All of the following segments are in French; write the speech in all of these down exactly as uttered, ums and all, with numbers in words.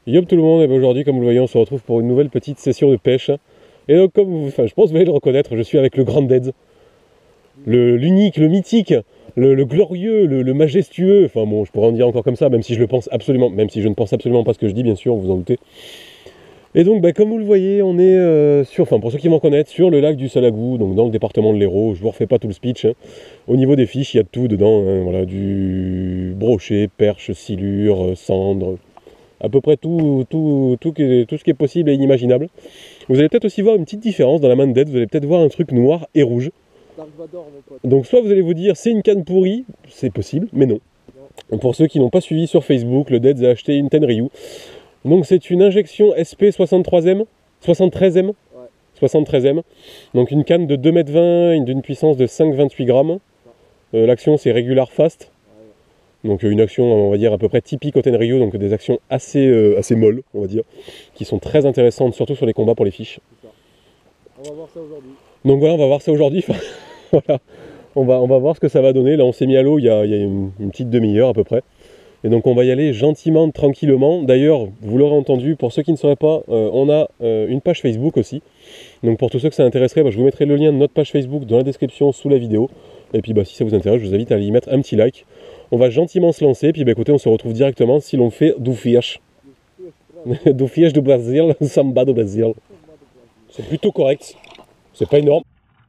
Yop tout le monde, et ben aujourd'hui comme vous le voyez on se retrouve pour une nouvelle petite session de pêche. Et donc comme vous, enfin je pense que vous allez le reconnaître, je suis avec le Grand Dead, le l'unique, le mythique, le, le glorieux, le, le majestueux, enfin bon je pourrais en dire encore comme ça, même si je le pense absolument, même si je ne pense absolument pas ce que je dis bien sûr, vous en doutez. Et donc bah, comme vous le voyez on est euh, sur, enfin pour ceux qui m'en connaissent, sur le lac du Salagou, donc dans le département de l'Hérault, je vous refais pas tout le speech. Hein. Au niveau des fiches il y a de tout dedans, hein, voilà, du brochet, perche, silure, cendre, à peu près tout, tout, tout, tout ce qui est possible et inimaginable. Vous allez peut-être aussi voir une petite différence dans la main de Dead, vous allez peut-être voir un truc noir et rouge. Dark Vador, mon pote. Donc soit vous allez vous dire c'est une canne pourrie, c'est possible, mais non. non. Pour ceux qui n'ont pas suivi sur Facebook, le Dead a acheté une Tenryu. Donc c'est une injection S P soixante-trois M, soixante-treize M, ouais. soixante-treize M. Donc une canne de deux mètres vingt, d'une puissance de cinq virgule vingt-huit grammes. Euh, L'action c'est Regular Fast. Donc une action, on va dire, à peu près typique au Tenryu, donc des actions assez, euh, assez molles, on va dire, qui sont très intéressantes, surtout sur les combats pour les fiches. On va voir ça aujourd'hui. Donc voilà, on va voir ça aujourd'hui. Voilà, on va, on va voir ce que ça va donner. Là, on s'est mis à l'eau il y a, il y a une, une petite demi-heure à peu près. Et donc on va y aller gentiment, tranquillement. D'ailleurs, vous l'aurez entendu, pour ceux qui ne sauraient pas, euh, on a euh, une page Facebook aussi. Donc pour tous ceux que ça intéresserait, bah, je vous mettrai le lien de notre page Facebook dans la description sous la vidéo. Et puis bah, si ça vous intéresse, je vous invite à y mettre un petit like. On va gentiment se lancer, puis bah, écoutez, on se retrouve directement si l'on fait do fiche. Do fiche do Brasil, samba do Brasil. C'est plutôt correct. C'est pas énorme.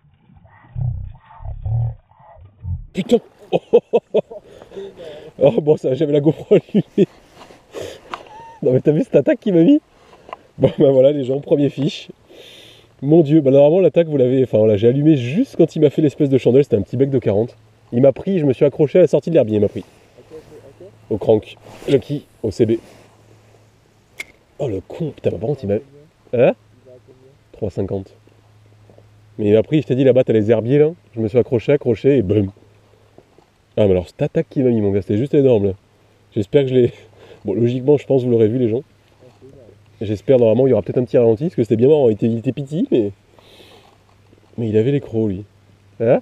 Putain. Oh, oh, oh. Oh bon, ça, j'avais la GoPro allumée. Non mais t'as vu cette attaque qu'il m'a mis? Bon bah voilà les gens, premier fiche. Mon dieu, bah normalement l'attaque vous l'avez, enfin voilà, j'ai allumé juste quand il m'a fait l'espèce de chandelle, c'était un petit bec de quarante. Il m'a pris, je me suis accroché à la sortie de l'herbier, il m'a pris. Okay, okay. Au crank, Lucky, au C B. Oh le con, putain par contre il m'a... Hein trois cinquante. Mais il m'a pris, je t'ai dit là-bas t'as les herbiers là, je me suis accroché, accroché et boum. Ah mais alors cette attaque qu'il m'a mis mon gars, c'était juste énorme là. J'espère que je l'ai... Bon logiquement je pense que vous l'aurez vu les gens. J'espère normalement il y aura peut-être un petit ralenti, parce que c'était bien marrant, il était, il était petit mais... Mais il avait les crocs lui. Hein?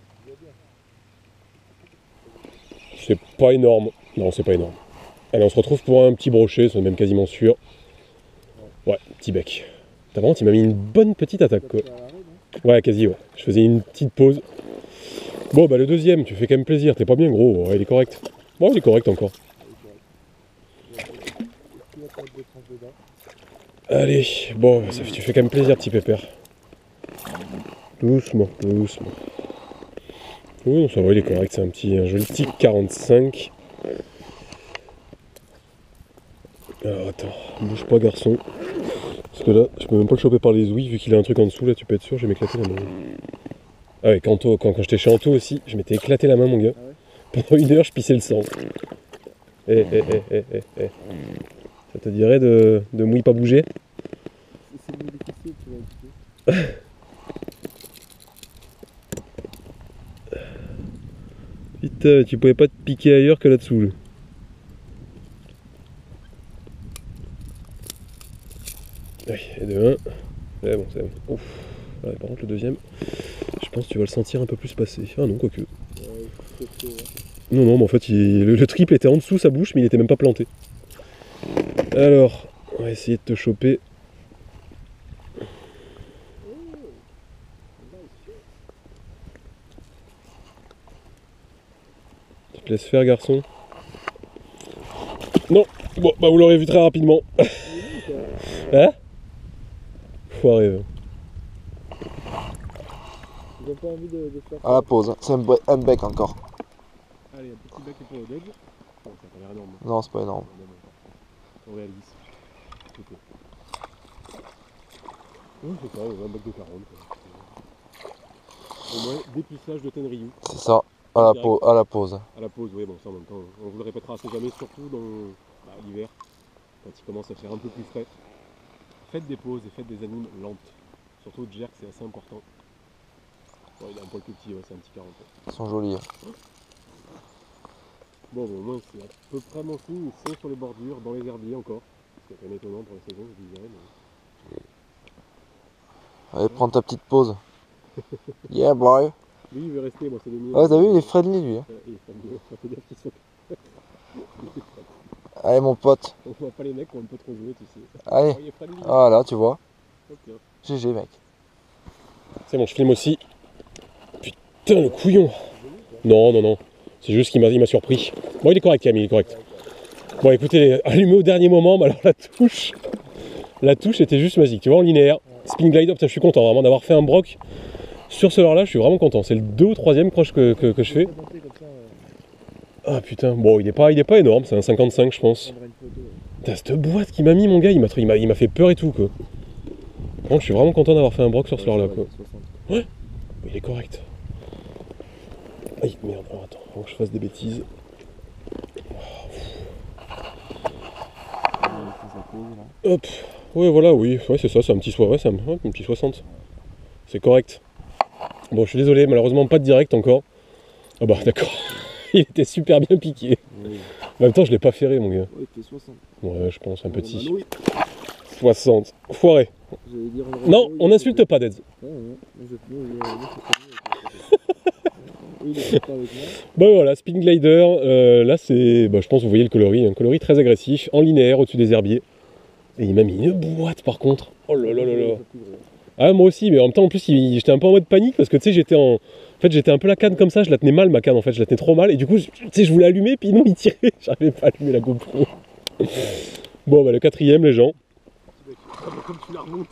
C'est pas énorme. Non, c'est pas énorme. Allez, on se retrouve pour un petit brochet, c'est même quasiment sûr. Ouais, petit bec. T'as vraiment, il m'a mis une bonne petite attaque quoi. Ouais, quasi, ouais. Je faisais une petite pause. Bon, bah le deuxième, tu fais quand même plaisir. T'es pas bien gros, ouais, il est correct. Bon, il est correct encore. Allez, bon, ça, tu fais quand même plaisir, petit pépère. Doucement, doucement. Oui, non, ça va, il est correct, c'est un petit, un joli petit quarante-cinq. Alors attends, bouge pas garçon. Parce que là, je peux même pas le choper par les ouïes, vu qu'il a un truc en dessous, là tu peux être sûr, je vais m'éclater la main. Ah ouais, quand, quand, quand j'étais chez Anto aussi, je m'étais éclaté la main mon gars. Ah ouais. Pendant une heure, je pissais le sang. Eh, eh, eh, eh, eh, eh. Ça te dirait de, de mouille pas bouger? C'est plus difficile, tu vas éviter. Putain, tu pouvais pas te piquer ailleurs que là-dessous. Oui, et de un. C'est bon, c'est bon. Ouf. Ouais, par contre, le deuxième, je pense que tu vas le sentir un peu plus passer. Ah non, quoique. Ouais, ouais. Non, non, mais en fait, il, le, le triple était en dessous sa bouche, mais il était même pas planté. Alors, on va essayer de te choper. Tu te laisses faire, garçon. Non. Bon, bah vous l'aurez vu très rapidement. Hein? Foiré. Ils ont pas envie de, de faire ça. À la pause, c'est un, un bec encore. Allez, un petit bec pour le dead. Bon, ça a l'air énorme. Non, c'est pas énorme. On réalise. Okay. Oui, c'est ça, un bec de quarante. Quoi. Au moins, dépucelage de Tenryu. C'est ça, à la, à la pause. À la pause, oui, bon, ça en même temps, on vous le répétera assez jamais, surtout dans bah, l'hiver, quand il commence à faire un peu plus frais. Faites des pauses et faites des animes lentes. Surtout le jerk, c'est assez important. Bon, il est un poil plus petit, ouais, c'est un petit quarante. Ils sont jolis. Hein. Bon, bon, au moins, c'est à peu près mon signe, ils sont sur les bordures, dans les herbiers encore. C'est quand même étonnant pour la saison, je dirais. Mais... Allez, prends ta petite pause. Yeah, boy. Lui, il veut rester, moi, c'est le mien. Ouais, t'as vu, il est friendly, lui. Hein. Ouais, il est friendly, ça fait dire qu'ils sont... Allez mon pote. On voit pas les mecs qui ont un peu trop joué, tu sais. Allez. Oh, il est pas lui. Voilà, tu vois. Ok. G G mec. C'est bon, je filme aussi. Putain, le couillon. Non, non, non. C'est juste qu'il m'a il m'a surpris. Bon, il est correct, Camille, il est correct. Bon, écoutez, allumé au dernier moment, mais alors la touche, la touche était juste magique. Tu vois, en linéaire, spin glider, putain, je suis content vraiment d'avoir fait un broc sur ce leurre là, je suis vraiment content. C'est le deux ou troisième croche que, que, que je fais. Ah putain, bon, il est pas, il est pas énorme, c'est un cinquante-cinq, je pense. Putain, cette boîte qu'il m'a mis, mon gars, il m'a il m'a- il m'a fait peur et tout, quoi. Bon, je suis vraiment content d'avoir fait un broc sur ce leurre là, quoi. Ouais, il est correct. Aïe, merde, alors attends, faut que je fasse des bêtises. Hop, ouais, voilà, oui, ouais, c'est ça, c'est un petit soixante, ouais, c'est un, ouais, un petit soixante. C'est correct. Bon, je suis désolé, malheureusement pas de direct encore. Ah bah d'accord, il était super bien piqué. Oui. En même temps, je l'ai pas ferré, mon gars. Ouais, t'es soixante. Ouais, je pense, un petit. Oui. soixante. Foiré. J'allais dire, Non, on n'insulte pas, Dead. Ouais, ouais. Moi, je moi, je- moi, c'est pas mieux. Oui, il est pas avec moi. Bon voilà, spin glider, euh, là c'est, bah, je pense que vous voyez le coloris, un coloris très agressif, en linéaire au-dessus des herbiers. Et il m'a mis une boîte par contre. Oh là là là là. Ah moi aussi, mais en même temps en plus il- j'étais un peu en mode panique parce que tu sais j'étais en... En fait j'étais un peu la canne comme ça, je la tenais mal ma canne en fait, je la tenais trop mal et du coup je- tu sais je voulais allumer puis non il tirait, j'arrivais pas à allumer la GoPro. Bon bah le quatrième les gens. Comme tu l'as remonté.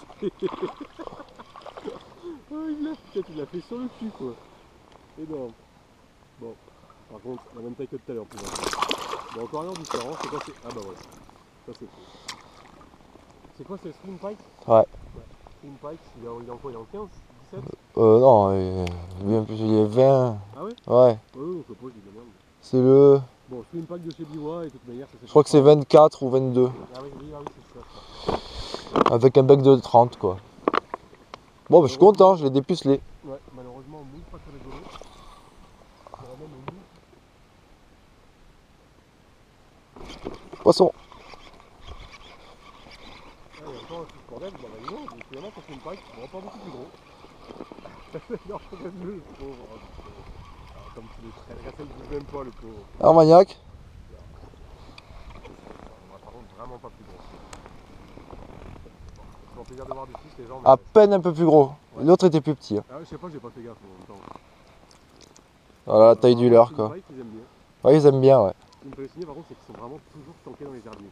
Oh, il l'a fait, tu l'as fait sur le cul quoi. Énorme. Bon, par contre, la même taille que tout à l'heure. Plus bon, encore rien de différent. C'est quoi c'est... Ah bah voilà. Ça c'est cool. C'est quoi, c'est le Slim Pike? Ouais. Slim Pike, il est en, il est en quoi? Il est en quinze, dix-sept? Euh, non, euh, bien plus, il est vingt. Ah ouais? Ouais. Ouais, on se pose, il est de la merde. C'est le. Bon, Slim Pike de chez Biwa, et de toute manière, ça c'est. Je crois que c'est vingt-quatre ou vingt-deux. Ah oui, oui, ah oui, c'est ça. Avec un bec de trente quoi. Bon, bah, je suis content, je l'ai dépucelé. Ouais, malheureusement, on mouille pas très rigolo. On même on mouille. Poisson. Ah, et encore un petit bordel, bah, bah, non, donc, finalement, quand c'est une pike, on va pas beaucoup plus gros. Non, regarde-le, le pauvre. Ah, comme tu les traînes, regarde, il bouge même pas, le pauvre. Armagnac. On va par contre vraiment pas plus gros. C'est un plaisir de voir des fiches, les gens. À peine un peu plus gros. L'autre était plus petit. Hein. Ah ouais, je sais pas, j'ai pas fait gaffe en même temps. Voilà la taille du leurre quoi. Ils aiment bien. Ouais, ils aiment bien, ouais. Ce qui me fait signer par contre, c'est qu'ils sont vraiment toujours tankés dans les herbiers.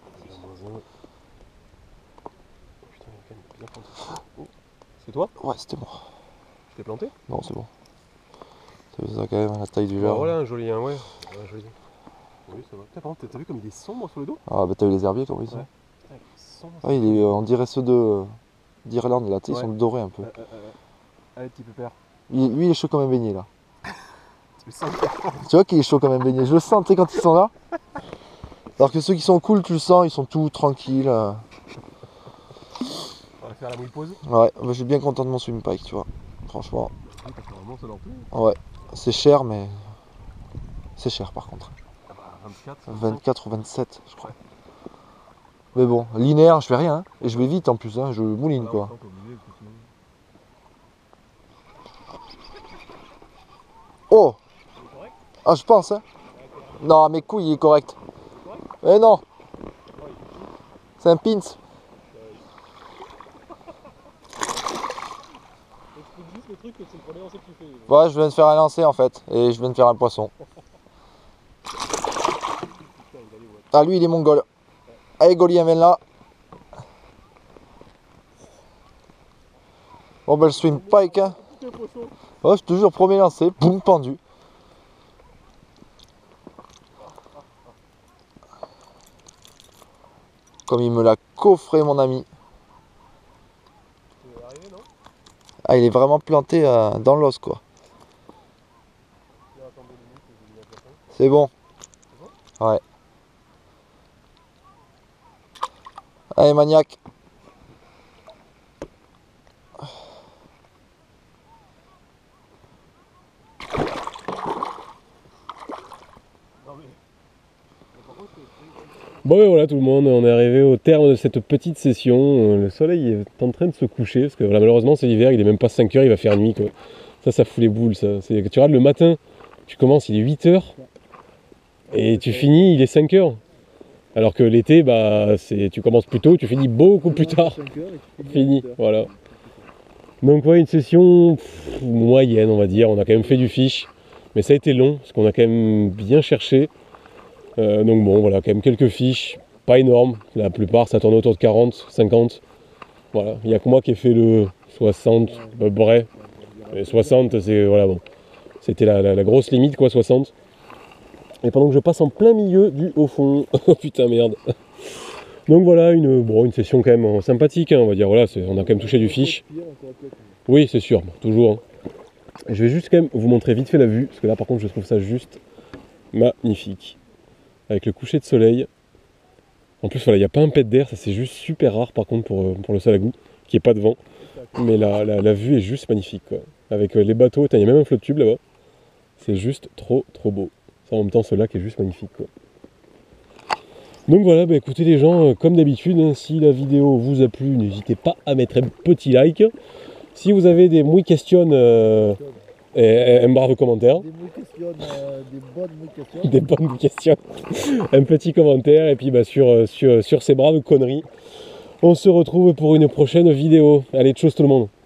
Putain, il est bien planté. Oh. C'est toi? Ouais, c'était moi. Je t'ai planté? Non, c'est bon. T'as vu ça quand même, la taille du Ah, leurre. voilà un joli, hein, ouais. Ouais, joli. Oui, ça va. Putain, par contre, t'as vu comme il est sombre sur le dos? Ah, bah t'as vu les herbiers comme ils sont. Ouais. Putain, il est sombre. Ouais, il est, euh, on dirait ceux de euh, d'Irlande là, tu sais, ils Ouais. sont dorés un peu. Euh, euh, euh. Allez, petit pépère. Lui, lui, il est chaud comme un beignet là. Tu le sens? Tu vois qu'il est chaud comme un beignet. Je le sens, tu sais, quand ils sont là. Alors que ceux qui sont cool, tu le sens, ils sont tout tranquilles. euh. On va faire la mouille pause. Ouais, bah, je suis bien content de mon swim pike, tu vois. Franchement, Oui, parce que vraiment, ça leur plaît. ouais. C'est cher, mais. C'est cher par contre. Ah bah, vingt-quatre. vingt-quatre ou vingt-sept, je crois. Mais bon, linéaire, je fais rien. Hein. Et je vais vite en plus, hein. Je mouline quoi. Oh! Ah, je pense, hein. Non, mes couilles, il est correct. Eh non! C'est un pins. Explique juste le truc que c'est le premier lancer que tu fais. Ouais, je viens de faire un lancer en fait. Et je viens de faire un poisson. Ah, lui, il est mongol. Allez, Golien, viens là. Bon, bah, le swim pike, hein. Ouais, je te jure, premier lancé, boum, pendu. Comme il me l'a coffré, mon ami. Ah, il est vraiment planté euh, dans l'os, quoi. C'est bon. Ouais. Allez, maniaque. Bon ben voilà tout le monde, on est arrivé au terme de cette petite session. Le soleil est en train de se coucher, parce que voilà, malheureusement c'est l'hiver, il est même pas cinq heures, il va faire nuit quoi. Ça, ça fout les boules ça. Tu regardes le matin, tu commences, il est huit heures, et tu finis, il est cinq heures. Alors que l'été, bah, c'est, tu commences plus tôt, tu finis beaucoup plus tard. cinq heures et tu finis Fini, à huit heures. voilà. Donc ouais, une session pff, moyenne, on va dire. On a quand même fait du fish, mais ça a été long, parce qu'on a quand même bien cherché. Euh, donc bon, voilà, quand même quelques fiches, pas énormes. La plupart, ça tourne autour de quarante, cinquante. Voilà, il n'y a que moi qui ai fait le soixante, à peu près. Et soixante, c'est, voilà, bon. C'était la, la- la grosse limite, quoi, soixante. Et pendant que je passe en plein milieu du haut fond. Oh putain, merde. Donc voilà, une, bon, une session quand même sympathique, hein, on va dire. Voilà, c'est- on a quand même touché du fish. Oui, c'est sûr, bon, toujours. hein. Je vais juste quand même vous montrer vite fait la vue, parce que là, par contre, je trouve ça juste magnifique. Avec le coucher de soleil. En plus, voilà, il n'y a pas un pet d'air, ça c'est juste super rare, par contre, pour, euh, pour le Salagou, qui est pas de vent. Mais la, la, la vue est juste magnifique, quoi. Avec euh, les bateaux, il y a même un flotte tube là-bas. C'est juste trop, trop beau. Ça, en même temps, ce lac est juste magnifique, quoi. Donc voilà, bah écoutez les gens, euh, comme d'habitude, hein, si la vidéo vous a plu, n'hésitez pas à mettre un petit like. Si vous avez des mouilles questions, euh, et, et un brave commentaire. Des mouilles questions, euh, des bonnes mouilles questions. Des bonnes questions. Un petit commentaire, et puis bah, sur, euh, sur, sur ces braves conneries, on se retrouve pour une prochaine vidéo. Allez, tchuss tout le monde.